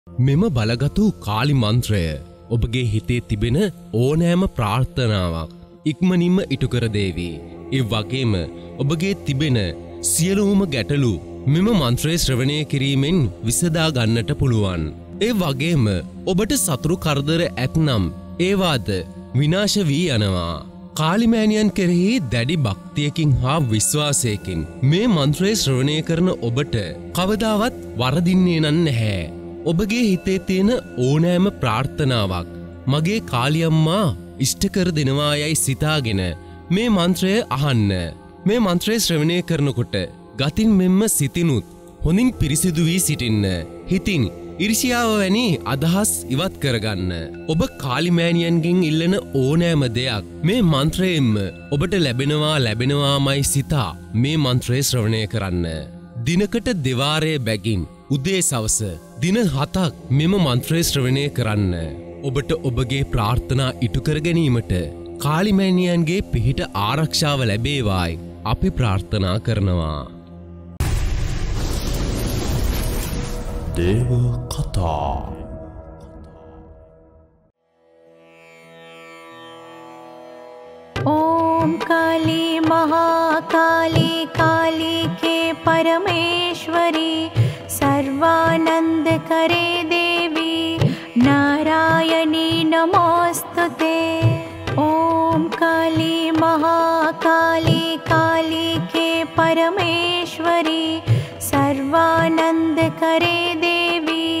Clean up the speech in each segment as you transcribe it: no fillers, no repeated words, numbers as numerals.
මෙම බලගතු කාලි මන්ත්‍රය ඔබගේ හිතේ තිබෙන ඕනෑම ප්‍රාර්ථනාවක් ඉක්මනින්ම ඉටු කර දේවි. ඒ වගේම ඔබගේ තිබෙන සියලුම ගැටලු මෙම මන්ත්‍රය ශ්‍රවණය කිරීමෙන් විසඳා ගන්නට පුළුවන්. ඒ වගේම ඔබට සතුරු කරදර ඇතනම් ඒවාද විනාශ වී යනවා. කාලිමෑණියන් කෙරෙහි දැඩි භක්තියකින් හා විශ්වාසයකින් මේ මන්ත්‍රය ශ්‍රවණය කරන ඔබට කවදාවත් වරදින්නේ නැහැ. ඔබගේ හිතේ තියෙන ඕනෑම ප්‍රාර්ථනාවක් මගේ කාලියම්මා ඉෂ්ට කර දෙනවා යයි සිතාගෙන මේ මන්ත්‍රය අහන්න. මේ මන්ත්‍රය ශ්‍රවණය කරනකොට ගතින් මෙන්ම සිතිනුත් හොඳින් පිරිසිදු වී සිටින්න. හිතින් ඉරිසියාව වැනි අදහස් ඉවත් කරගන්න. ඔබ කාලිමෑණියන්ගෙන් ඉල්ලන ඕනෑම දෙයක් මේ මන්ත්‍රයෙන්ම ඔබට ලැබෙනවාමයි සිතා මේ මන්ත්‍රය ශ්‍රවණය කරන්න. දිනකට දෙවාරය බැගින් උදේ සවස දින 7ක් මෙම මන්ත්‍රය ශ්‍රවණය කරන්න. ඔබට ඔබගේ ප්‍රාර්ථනා ඉටු කර ගැනීමට කාලිමෑණියන්ගේ පිහිට ආරක්ෂාව ලැබේවායි අපි ප්‍රාර්ථනා කරනවා. දේව කතා. ओम काली महाकाली काली के परमेश्वरी सर्वानंद करे देवी नारायणी नमोस्तुते। ओम काली महाकाली काली के परमेश्वरी सर्वानंद करे देवी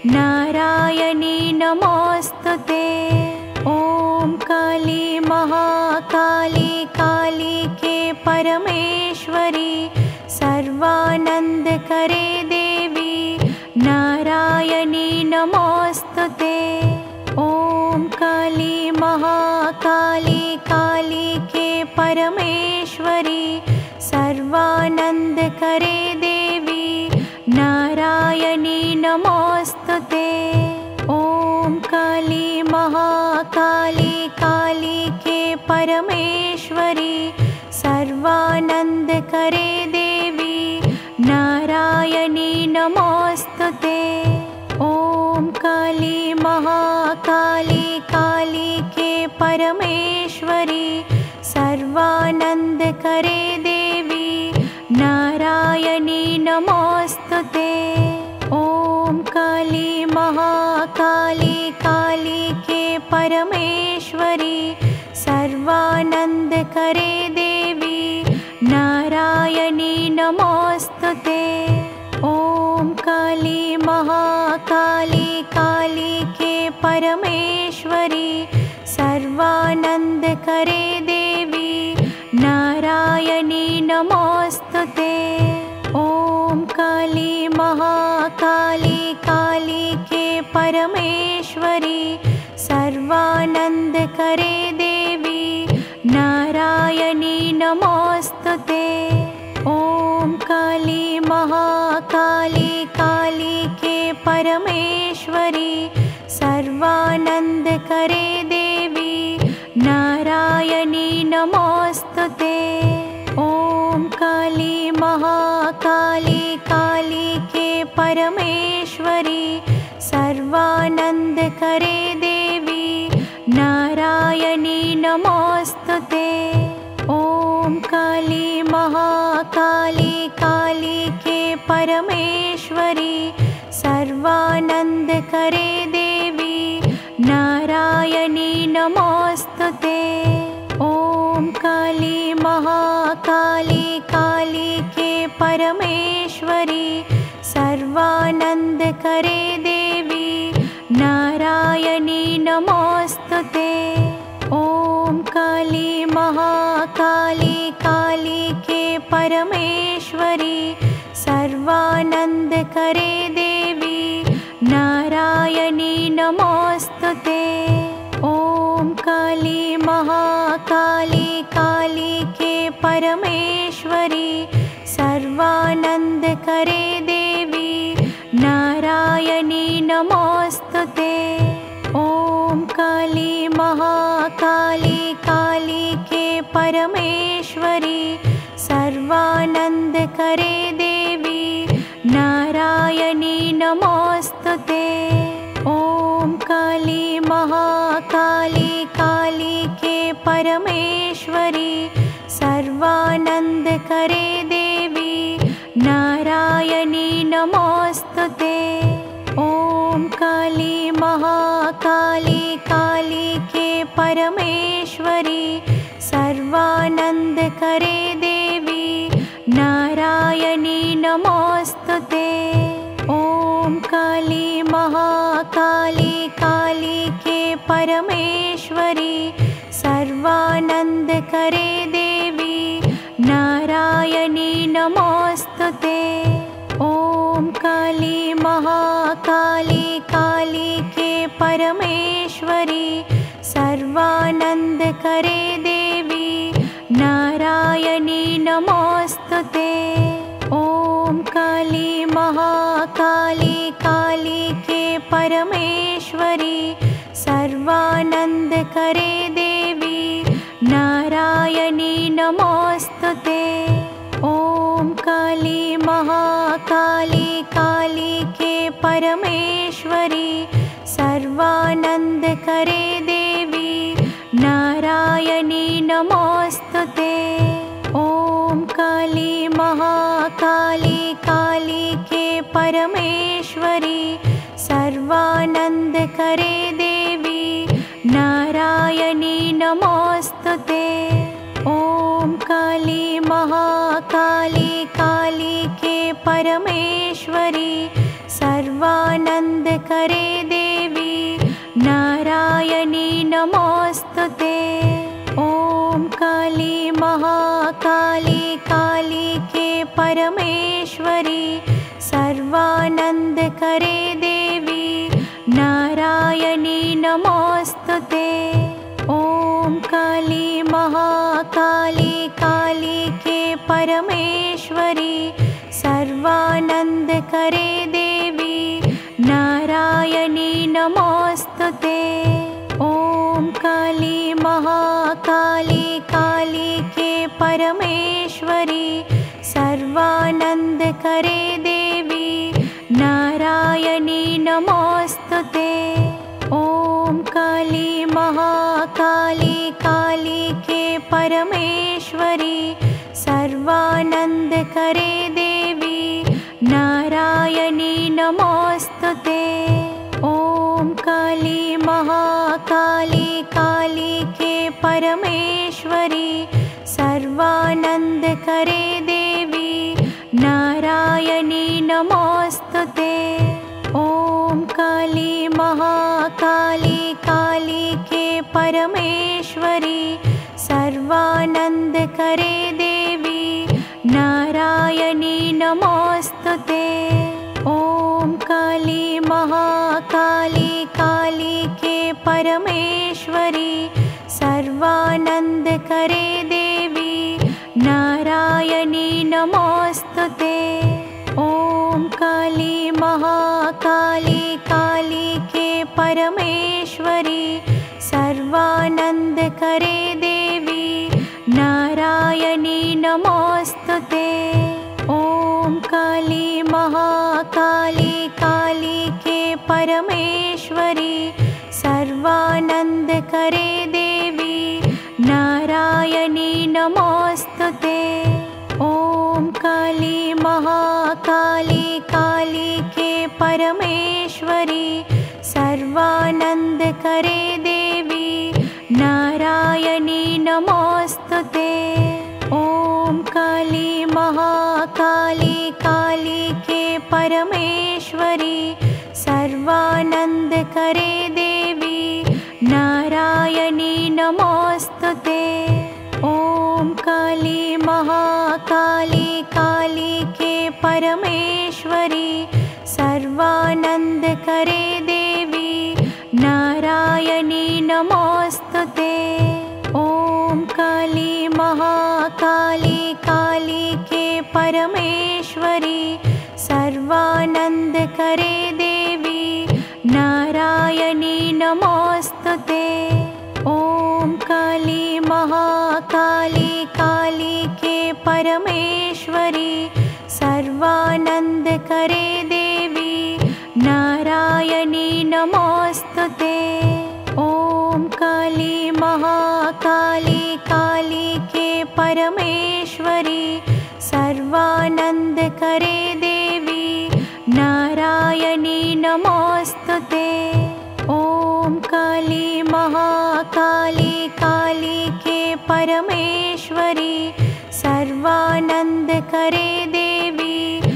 नारायणी नमोस्तुते। ओम काली महाकाली काली के परमेश्वरी सर्वानंद करे देवी नारायणी नमोस्तुते। ओम काली महाकाली काली के परमेश्वरी सर्वानंद करे देवी नारायणी नमोस्तुते। ओम काली महाकाली काली के परमेश्वरी सर्वानंद करे देवी नारायणी नमोस्तुते। ओम काली महाकाली काली के परमेश्वरी सर्वानंद करे देवी नारायणी नमोस्तुते। ओम काली महाकाली काली के परमेश्वरी सर्वानंद करे देवी नारायणी नमोस्तुते। ओम काली महाकाली काली के परमेश्वरी सर्वानंद करे देवी नारायणी नमोस्तुते। ओम काली महाकाली काली के परमेश्वरी सर्वानंद करे देवी नारायणी नमोस्तुते। ओम काली महाकाली काली के परमेश्वरी सर्वानंद करे देवी नारायणी नमोस्तुते। ओम काली महाकाली काली के परमेश्वरी सर्वानंद करे देवी नारायणी नमोस्तुते। ओम काली महाकाली काली के परमेश्वरी सर्वानंद करे देवी नारायणी नमोस्तुते। ओम काली महाकाली काली के परमेश्वरी सर्वानंद करे देवी नारायणी नमोस्तुते। ओम काली महाकाली काली के परमेश्वरी सर्वानंद करे देवी नारायणी नमोस्तुते। ओम काली महाकाली काली के परमेश्वरी सर्वानंद करे देवी नारायणी नमोस्तुते। ओम काली महाकाली काली के परमेश्वरी सर्वानंद करे देवी नारायणी नारायणी नमोस्तुते। ॐ काली महाकाली काली के परमेश्वरी सर्वानंदकरे देवी नारायणी नमोस्तुते। ॐ काली महाकाली काली के परमेश्वरी सर्वानंदकरे देवी नारायणी नमोस्तुते। ॐ काली महाकाली काली के परमेश्वरी सर्वानंदकरे देवी नारायणी नमोस्तुते। ॐ काली महाकाली काली के परमेश्वरी सर्वानंदकरे देवी नारायणी नमोस्तुते। ॐ काली महाकाली काली के परमेश्वरी सर्वानंदकरे देवी नारायणी नमोस्तुते। ॐ काली महाकाली काली के परमेश्वरी सर्वानंदकरे देवी नारायणी नमोस्तुते। ॐ काली महाकाली काली के परमेश्वरी सर्वानंदकरे देवी नारायणी नमोस्तुते। ॐ काली महाकाली काली के परमेश्वरी सर्वानंदकरे देवी नारायणी नमोस्तुते। ॐ काली महाकाली काली के परमेश्वरी सर्वानंदकरे देवी नारायणी नमोस्तुते। ॐ काली महाकाली काली के परमेश्वरी सर्वानंदकरे देवी नारायणी नमोस्तुते। ॐ काली महाकाली काली के परमेश्वरी सर्वानंदकरे देवी नारायणी नमोस्तुते। ॐ काली महाकाली काली के परमेश्वरी सर्वानंदकरे देवी नारायणी नमोस्तुते। ॐ काली महाकाली काली के परमेश्वरी सर्वानंदकरे देवी नारायणी नमोस्तुते। ॐ काली महाकाली काली के परमेश्वरी सर्वानंदकरे देवी नारायणी नमोस्तुते। ॐ काली महाकाली काली के परमेश्वरी सर्वानंदकरे देवी नारायणी नमोस्तुते। ॐ काली महाकाली काली के परमेश्वरी सर्वानंदकरे देवी नारायणी नमोस्तुते। ॐ काली महाकाली काली के परमेश्वरी सर्वानंदकरे देवी नारायणी नमोस्तुते। ॐ काली महाकाली काली के परमेश्वरी सर्वानंदकरे देवी नारायणी नमोस्तुते। ॐ काली महाकाली काली के परमेश्वरी सर्वानंदकरे देवी नारायणी नमोस्तुते। ॐ काली महाकाली काली के परमेश्वरी सर्वानंदकरे देवी नारायणी नमोस्तुते। ॐ काली महाकाली काली के परमेश्वरी सर्वानंदकरे देवी नारायणी नमोस्तुते। ॐ काली महाकाली काली के परमेश्वरी सर्वानंदकरे देवी नारायणी नमोस्तुते। ओम काली महाकाली काली के परमेश्वरी सर्वानंद करे देवी नारायणी नमोस्तुते। ओम काली महाकाली काली के परमेश्वरी सर्वानंद करे देवी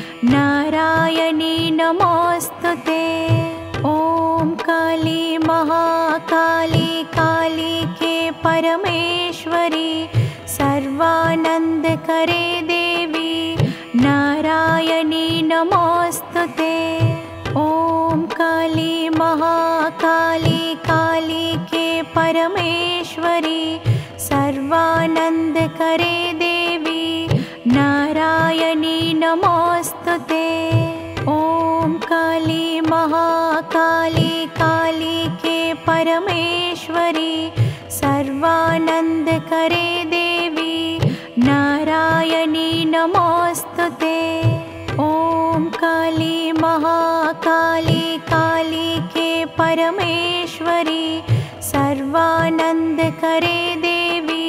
नारायणी नमोस्तुते। ओम काली महाकाली काली के परमेश्वरी सर्वानंद करे देवी नारायणी नमोस्तुते। ओम काली महाकाली काली के परमेश्वरी सर्वानंद करे देवी नारायणी नमोस्तुते। ओम काली महाकाली काली के परमेश्वरी सर्वानंद करे देवी नारायणी नमोस्तुते। ओम काली महाकाली काली के परमेश्वरी सर्वानंद करे देवी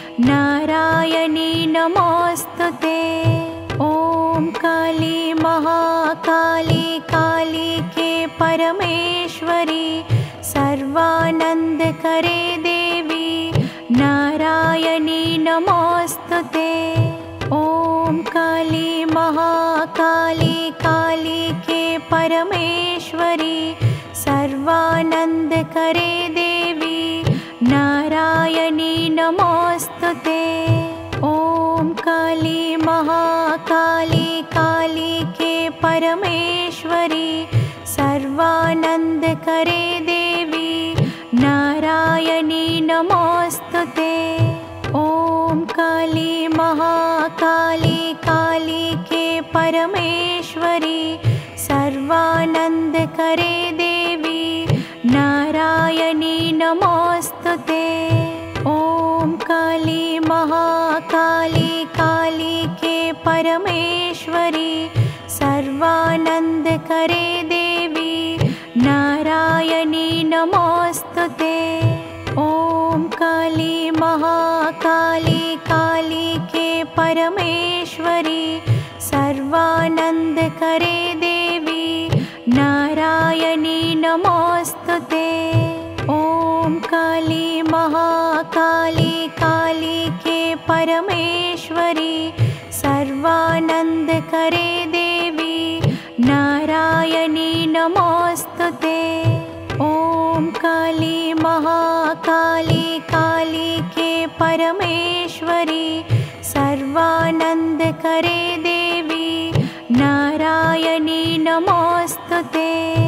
नारायणी नमोस्तुते। ओम काली महाकाली काली के परमेश्वरी सर्वानंद करे देवी नारायणी नमोस्तुते। ओम काली महाकाली काली के परमेश्वरी सर्वानंद करे देवी नारायणी नमोस्तुते। ओम काली महाकाली काली के परमेश्वरी सर्वानंद करे देवी नारायणी नमोस्तुते। ओम काली महाकाली काली के परमेश्वरी सर्वानंद करे देवी नारायणी नमोस्तुते। ओम काली महाकाली काली के परमेश्वरी सर्वानंद करे देवी नारायणी नमोस्तुते। ओम काली महाकाली काली के परमेश्वरी सर्वानंद करे देवी नारायणी नमोस्तुते। ओम काली महाकाली काली के परमेश्वरी सर्वानंद करे देवी नारायणी नमोस्तुते। ओम काली महाकाली काली के परमेश्वरी सर्वानंद करे देवी नारायणी नमोस्तुते।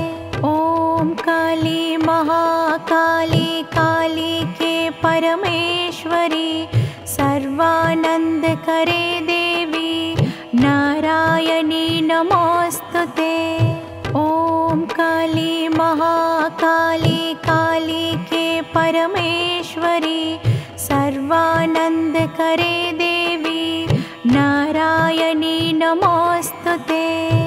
ओम काली महाकाली काली के परमेश्वरी सर्वानंद करे देवी नारायणी नमोस्तुते। ओम काली महाकाली काली के परमेश्वरी सर्वानंद करे देवी नारायणी नमोस्तुते।